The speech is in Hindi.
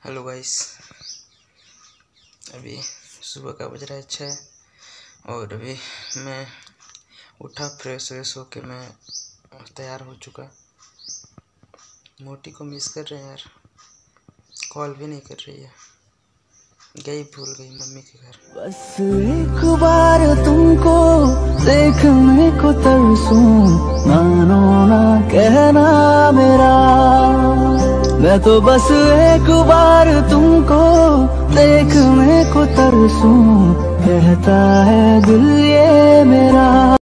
हेलो गाइस, अभी सुबह का बज रहा है 6 और अभी मैं उठा, फ्रेश व्रेश होके मैं तैयार हो चुका। मोटी को मिस कर रहे हैं यार, कॉल भी नहीं कर रही है, भूल गई मम्मी के घर। बस एक बार तुमको देखने को तरसूं, मानो ना कहना मेरा। मैं तो बस एक बार तुमको देखने को तरसूं, कहता है दिल ये मेरा।